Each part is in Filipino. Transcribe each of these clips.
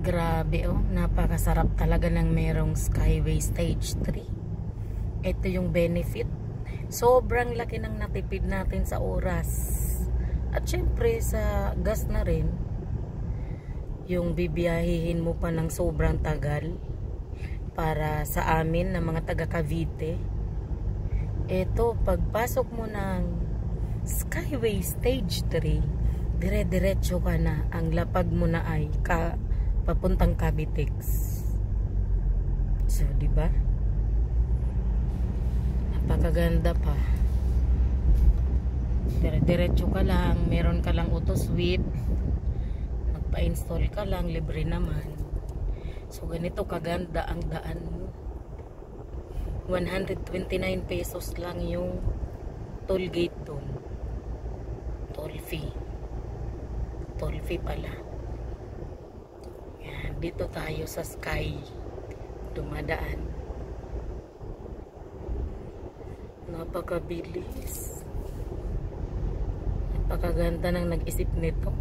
Grabe oh, napakasarap talaga ng merong Skyway Stage 3. Ito yung benefit. Sobrang laki ng natipid natin sa oras. At syempre sa gas na rin. Yung bibiyahihin mo pa ng sobrang tagal para sa amin na mga taga Cavite. Ito, pagpasok mo ng Skyway Stage 3, dire-diretso ka na. Ang lapag mo na ay papuntang Cavitex. So, di ba? Napakaganda pa. Dire-diretso ka lang, meron ka lang auto sweep. Magpa-install ka lang, libre naman. So, ganito kaganda ang daan mo. 129 pesos lang yung toll gate doon. Toll fee. Toll fee pala. Yan, dito tayo sa Sky. Dumadaan. Napakabilis. Napakaganda ng nag-isip nito.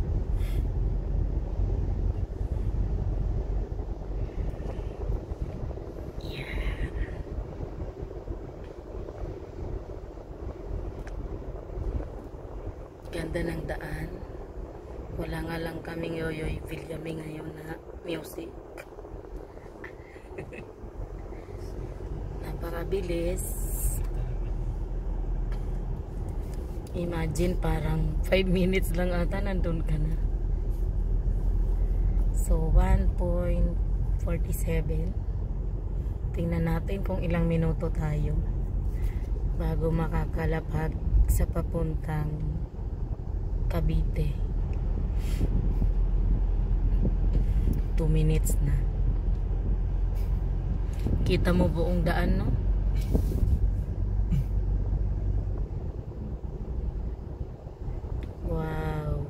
Ganda ng daan. Wala nga lang kaming Yoyoy Villame ngayon na music. Napakabilis. Imagine parang 5 minutes lang ata nandun ka na. So 1.47. Tingnan natin kung ilang minuto tayo bago makakalapag sa papuntang Cavite. 2 minutes na. Kita mo buong daan, no? Wow.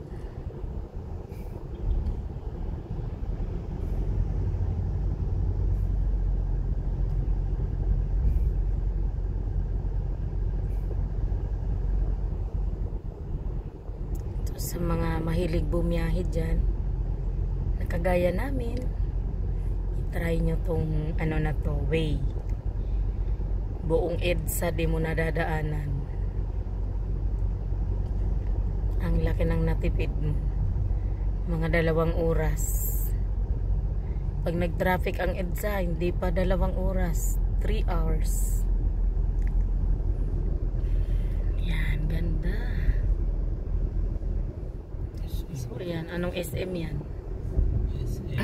Sa mga mahilig bumiyahe dyan, nakagaya namin, try nyo tong ano na to, way. Buong EDSA di mo nadadaanan. Ang laki ng natipid mo. Mga 2 oras. Pag nag-traffic ang EDSA, hindi pa 2 oras, 3 hours. Yan, ganda. So, yan. Anong SM yan? SM.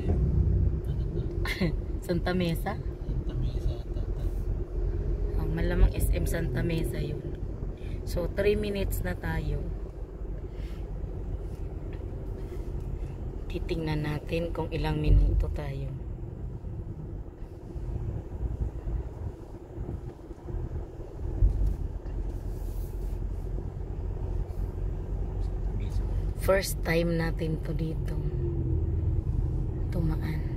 Santa Mesa? Santa Mesa. Oh, malamang SM Santa Mesa yun. So, 3 minutes na tayo. Titingnan natin kung ilang minuto tayo. First time natin to dito tumaan.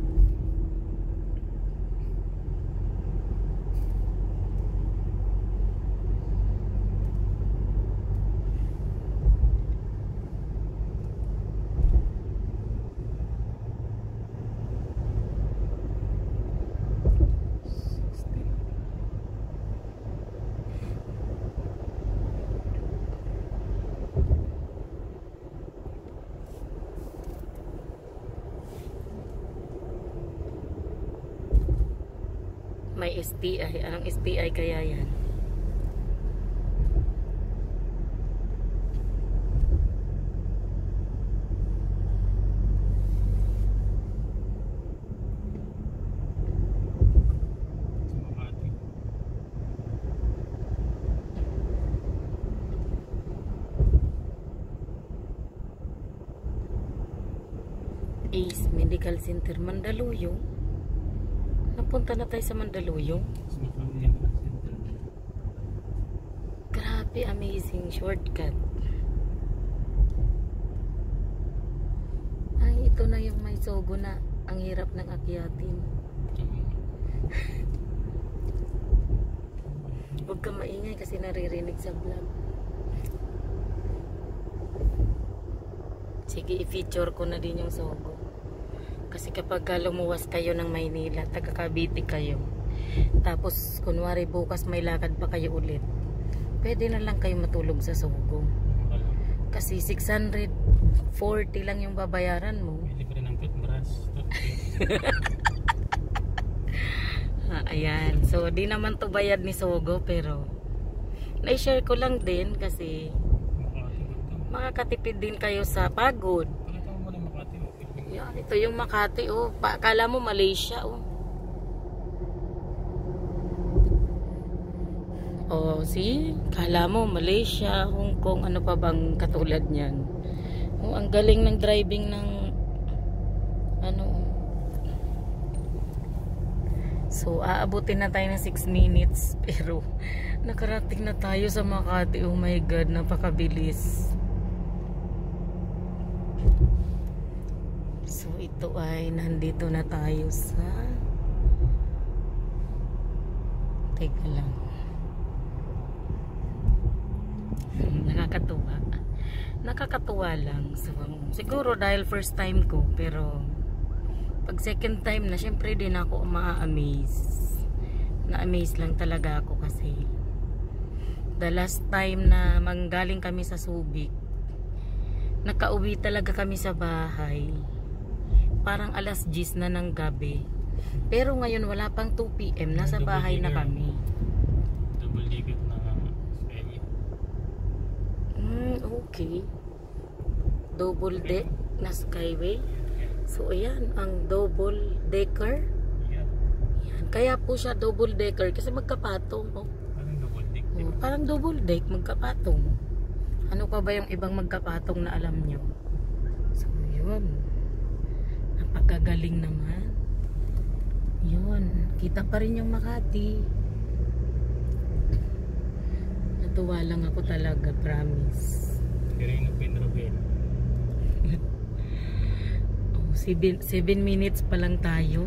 May SPI. Anong SPI kaya yan? Ace Medical Center, Mandaluyong. Napunta na tayo sa Mandaluyong. Grabe, amazing shortcut. Ay, ito na yung may sogo na ang hirap ng akyatin. Huwag ka maingay kasi naririnig sa vlog. Sige, i-feature ko na din yung sogo. Kasi kapag lumuwas kayo ng Maynila, taga Cavite kayo, tapos kunwari bukas may lakad pa kayo ulit, pwede na lang kayo matulog sa Sogo. Kasi 640 lang yung babayaran mo. Pwede pa rin ang toothbrush. Ayan. So, di naman to bayad ni Sogo, pero na-share ko lang din kasi makakatipid din kayo sa pagod. Yan, ito yung Makati, oh. Akala mo Malaysia, oh. Oh, see? Akala mo Malaysia, Hong Kong, ano pa bang katulad niyan? Oh, ang galing ng driving ng ano. So, aabutin na tayo ng 6 minutes, pero nakarating na tayo sa Makati. Oh my God, napakabilis. So, ito ay nandito na tayo sa teka lang. Nakakatuwa lang. So, siguro dahil first time ko, pero pag second time na, syempre din ako ma-amaze. Na-amaze lang talaga ako kasi the last time na manggaling kami sa Subic, nakauwi talaga kami sa bahay parang alas 10 na ng gabi. Pero ngayon wala pang 2 PM, nasa bahay na kami. Double decker na Skyway. Okay. Double deck na Skyway. So ayan, ang double decker. Yeah. Yan. Kaya po siya double decker kasi magkapatong. Oh. Parang double deck. Oh, parang double deck, magkapatong. Ano pa ba yung ibang magkapatong na alam nyo? So yun. Napakagaling naman. Yun. Kita pa rin yung Makati. Natuwa lang ako talaga, promise. Quirino Pinrobel. 7 minutes pa lang tayo.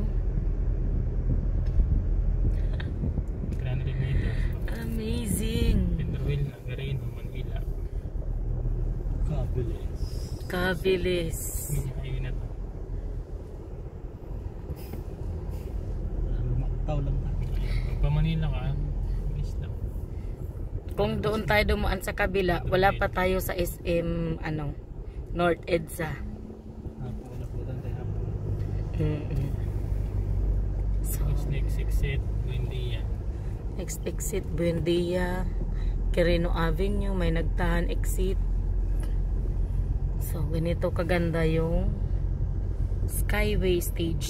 300 meters. Amazing. Pinrobel na Quirino, Manila. Kabilis. Kabilis. Highway na to. Lumaktaw lang tayo. Pag pa Manila ka, bilis lang. Kung doon tayo dumaan sa kabila, wala pa tayo sa SM North EDSA. Wala po tayo. So, Next exit, Buendia. next exit Buendia, Quirino Avenue, may nagtahan exit. So, ganito kaganda yung Skyway Stage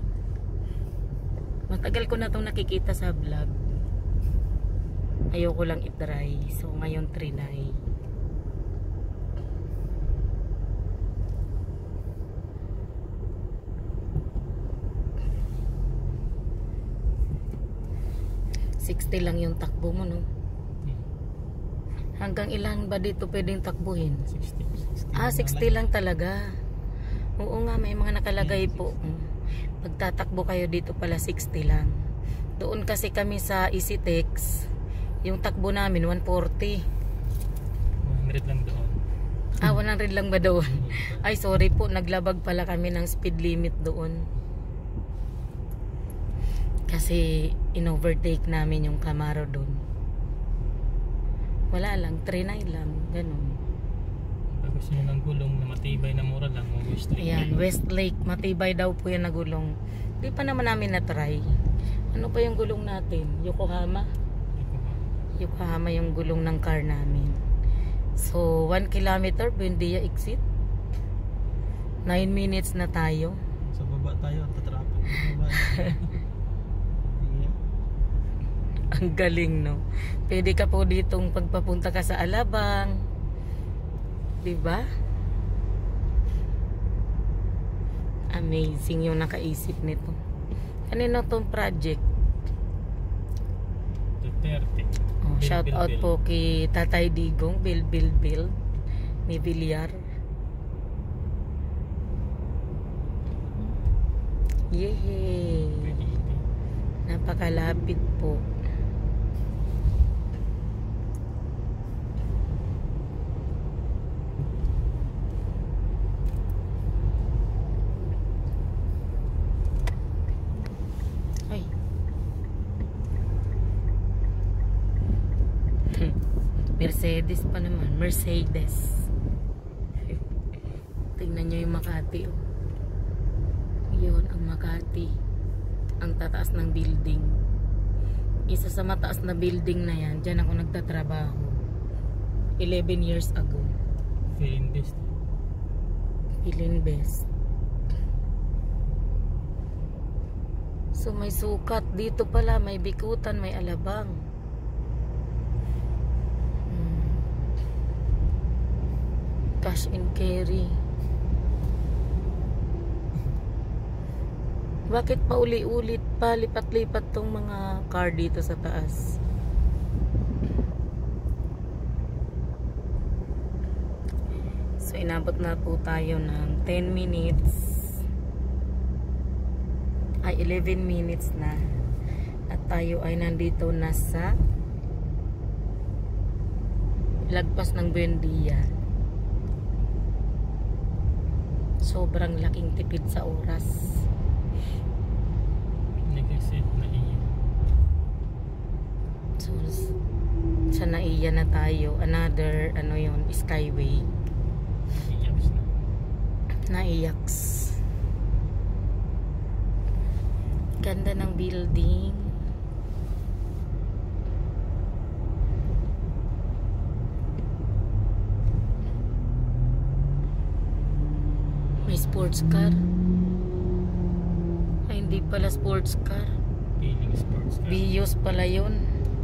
3. Matagal ko na itong nakikita sa vlog. Ayoko lang i-try. So, ngayon trinay. $60 lang yung takbo mo, no? Hanggang ilan ba dito pwedeng takbuhin? 60. 60 lang talaga. Oo nga, may mga nakalagay po. Pagtatakbo kayo dito pala 60 lang. Doon kasi kami sa EasyTex, yung takbo namin 140. 100 lang doon. 100 lang ba doon? Ay, sorry po, naglabag pala kami ng speed limit doon. Kasi in-overtake namin yung Camaro doon. Wala lang, 39 lang, ganun. Pag gusto nyo ng gulong na matibay na mura lang, Westlake. Ayan, Westlake, matibay daw po yan na gulong. Di pa naman namin na-try. Ano pa yung gulong natin? Yokohama? Yokohama yung gulong ng car namin. So, 1 kilometer, Buendia exit. 9 minutes na tayo. Sa baba tayo, tatrapin. Ang galing, no? Pwede ka po ditong pagpapunta ka sa Alabang. Diba? Amazing yung nakaisip nito. Kanino tong project? Duterte. Oh, shout out po kay Tatay Digong, Bill ni Villar. Yehey! Napakalapit po. Mercedes pa naman. Mercedes. Tingnan nyo yung Makati. Oh. Yun ang Makati. Ang tataas ng building. Isa sa mataas na building na yan. Diyan ako nagtatrabaho. 11 years ago. Philinvest. Philinvest. So may sukat. Dito pala may bikutan, may alabang. Cash and carry. Bakit pa uli-ulit pa lipat-lipat tong mga car dito sa taas? So inabot na po tayo ng 10 minutes. Ay 11 minutes na. At tayo ay nandito na sa lagpas ng Buendia. Sobrang laking tipid sa oras. Nag-exit na iyo. So, sa Naiya na tayo. Another, ano yun, Skyway. Iyaks na. Naiyaks. Ganda ng building. May sports car. Ay, hindi pala sports car. Feeling sports car. Vios pala yun.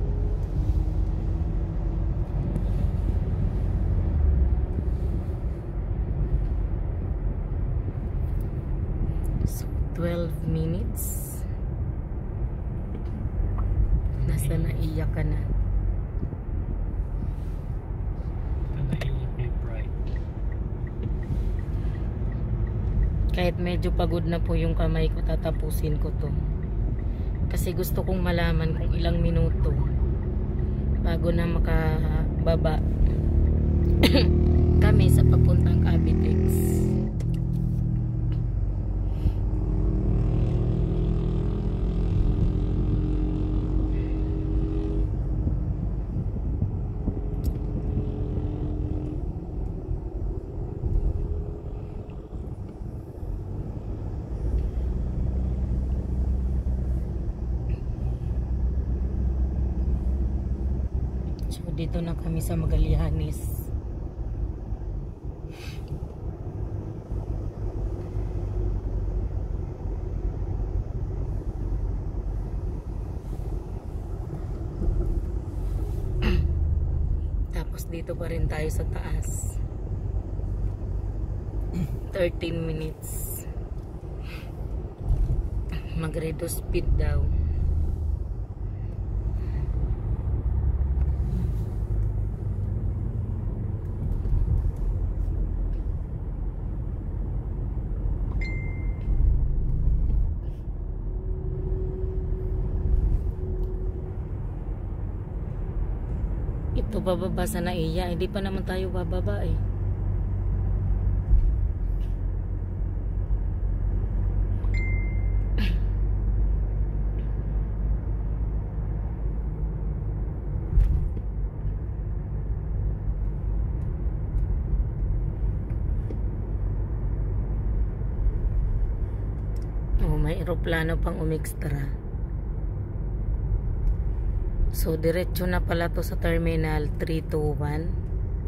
So, 12 minutes. Nasa Naiya ka na. Naiyak kay Pride. Kahit medyo pagod na po yung kamay ko, tatapusin ko to. Kasi gusto kong malaman kung ilang minuto bago na makababa kami sa papuntang Cavitex. So dito na kami sa Magallanes. Tapos dito pa rin tayo sa taas. 13 minutes. Mag-reduce speed daw. Ito bababa sa Naiya, hindi pa naman tayo bababa eh. Oh, may eroplano pang umekstra. So, diretso na pala to sa Terminal 321.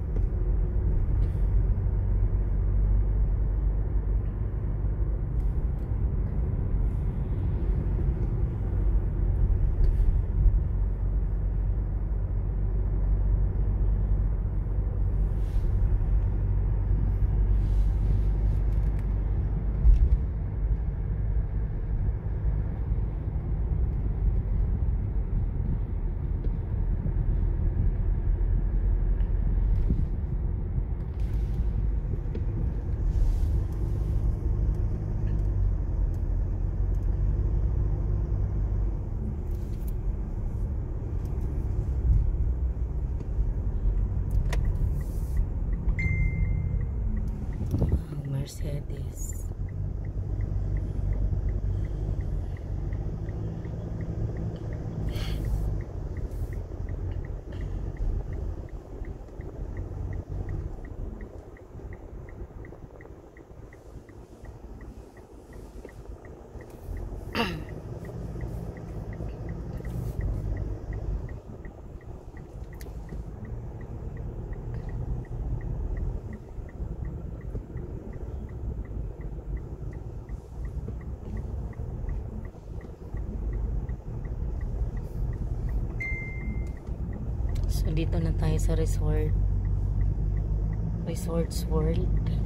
Mercedes. So dito na tayo sa Resorts World.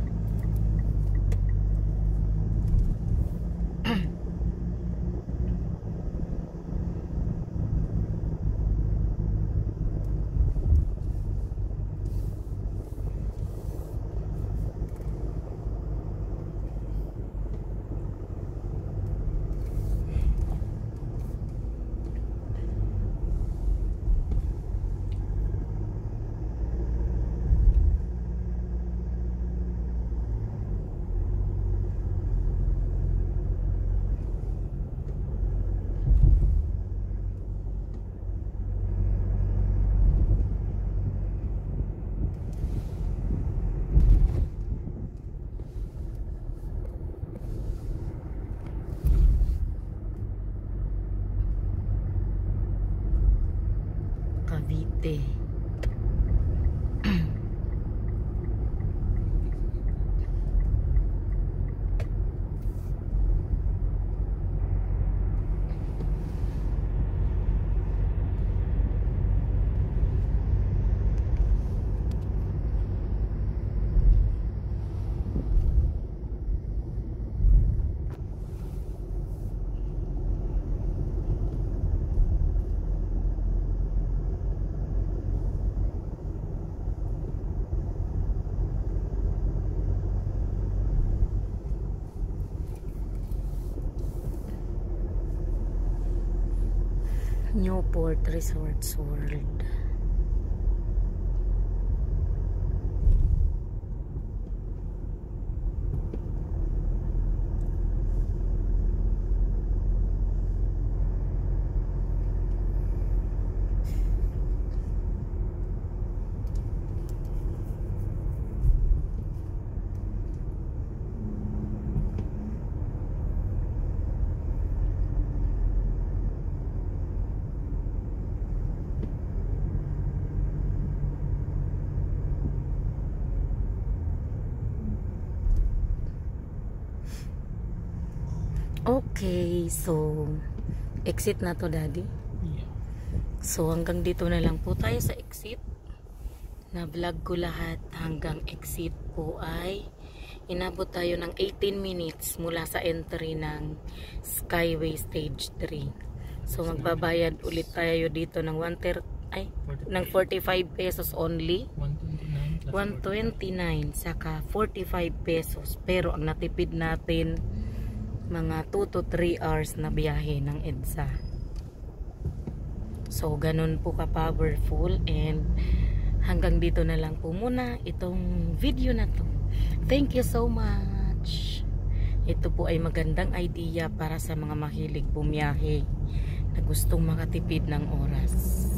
Cavite. Newport Resorts World. Okay, so exit na to, Daddy. Yeah. So hanggang dito na lang po tayo sa exit. Na vlog ko lahat hanggang exit po ay inabot tayo ng 18 minutes mula sa entry ng Skyway Stage 3. So magbabayad ulit tayo dito ng 45 pesos only. 129 saka 45 pesos. Pero ang natipid natin mga 2 to 3 hours na biyahe ng EDSA. So ganun po ka powerful, and hanggang dito na lang po muna itong video na to. Thank you so much. Ito po ay magandang idea para sa mga mahilig bumiyahe na gustong makatipid ng oras.